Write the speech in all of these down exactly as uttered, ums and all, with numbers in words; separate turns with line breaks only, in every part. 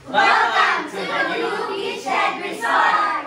Welcome to the New Beachhead Resort!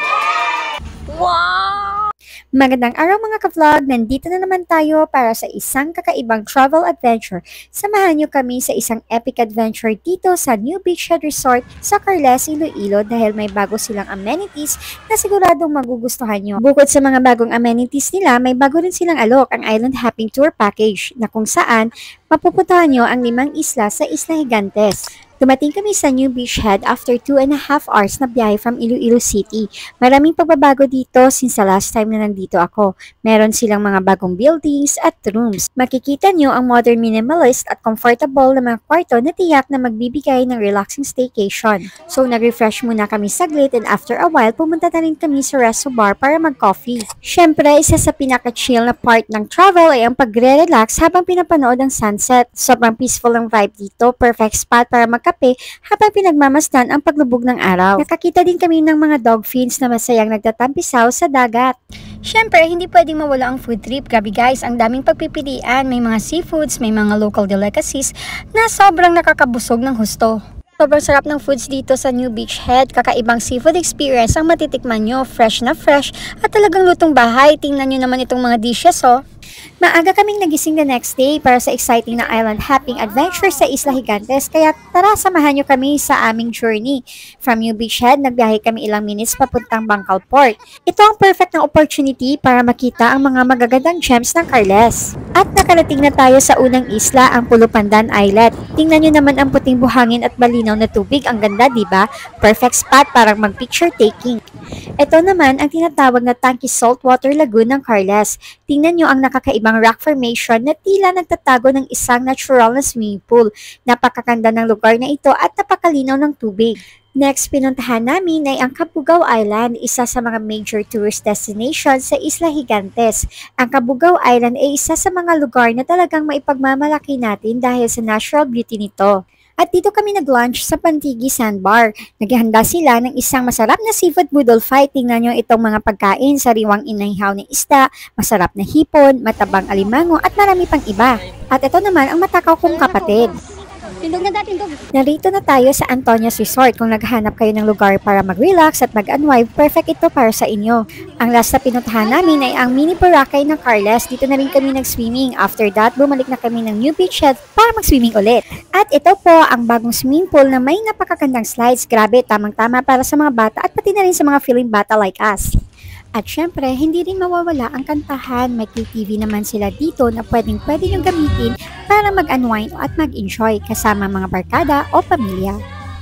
Wow! Magandang araw mga ka-vlog! Nandito na naman tayo para sa isang kakaibang travel adventure. Samahan niyo kami sa isang epic adventure dito sa New Beachhead Resort sa Carles, Iloilo dahil may bago silang amenities na siguradong magugustuhan niyo. Bukod sa mga bagong amenities nila, may bago rin silang alok, ang Island Hopping Tour Package na kung saan mapupuntahan niyo ang limang isla sa Isla Gigantes. Dumating kami sa New Beachhead after two and a half hours na biyahe from Iloilo City. Maraming pagbabago dito since the last time na nandito ako. Meron silang mga bagong buildings at rooms. Makikita nyo ang modern minimalist at comfortable na mga kwarto na tiyak na magbibigay ng relaxing staycation. So nag-refresh muna kami saglit and after a while pumunta na rin kami sa resto bar para mag-coffee. Syempre, isa sa pinaka-chill na part ng travel ay ang pagre-relax habang pinapanood ang sunset. Sobrang peaceful ang vibe dito. Perfect spot para mag kape habang pinagmamasdan ang paglubog ng araw. Nakakita din kami ng mga dolphins na masayang nagtatampisaw sa dagat. Syempre, hindi pwedeng mawala ang food trip. Grabe guys, ang daming pagpipilian. May mga seafoods, may mga local delicacies na sobrang nakakabusog ng husto. Sobrang sarap ng foods dito sa New Beachhead. Kakaibang seafood experience ang matitikman nyo. Fresh na fresh at talagang lutong bahay. Tingnan nyo naman itong mga dishes oh. Maaga kaming nagising the next day para sa exciting na island hopping adventure sa Isla Gigantes, kaya tara samahan nyo kami sa aming journey. From New Beachhead, nagbiyahe kami ilang minutes papuntang Bangkal Port. Ito ang perfect na opportunity para makita ang mga magagandang gems ng Carles. At nakarating na tayo sa unang isla, ang Pulupandan Islet. Tingnan nyo naman ang puting buhangin at malinaw na tubig, ang ganda diba? Perfect spot para mag picture taking. Ito naman ang tinatawag na Tanki Saltwater Lagoon ng Carles. Tingnan nyo ang nakakaibang rock formation na tila nagtatago ng isang natural na swimming pool. Napakaganda ng lugar na ito at napakalinaw ng tubig. Next, pinuntahan namin ay ang Cabugao Island, isa sa mga major tourist destinations sa Isla Gigantes. Ang Cabugao Island ay isa sa mga lugar na talagang maipagmamalaki natin dahil sa natural beauty nito. At dito kami nag-lunch sa Pantigi Sandbar. Naghahanda sila ng isang masarap na seafood boodle fight. Tingnan nyo itong mga pagkain, sariwang inayhaw na isda, masarap na hipon, matabang alimango at marami pang iba. At ito naman ang matakaw kong kapatid.
Tindog na dating tindog.
Narito na tayo sa Antonia's Resort. Kung naghahanap kayo ng lugar para mag-relax at mag-unwind, perfect ito para sa inyo. Ang last na pinuntahan namin ay ang Mini Boracay ng Carles. Dito na rin kami nag-swimming. After that, bumalik na kami ng New Beachhead para mag-swimming ulit. At ito po ang bagong swimming pool na may napakagandang slides. Grabe, tamang-tama para sa mga bata at pati na rin sa mga feeling bata like us. At syempre, hindi rin mawawala ang kantahan. May K T V naman sila dito na pwedeng-pwede niyong gamitin para mag-unwind at mag-enjoy kasama mga barkada o pamilya.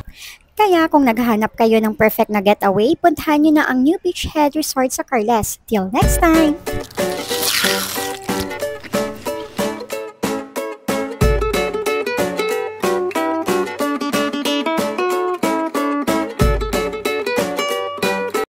Kaya kung naghahanap kayo ng perfect na getaway, puntahan niyo na ang New Beachhead Resort sa Carles. Till next time!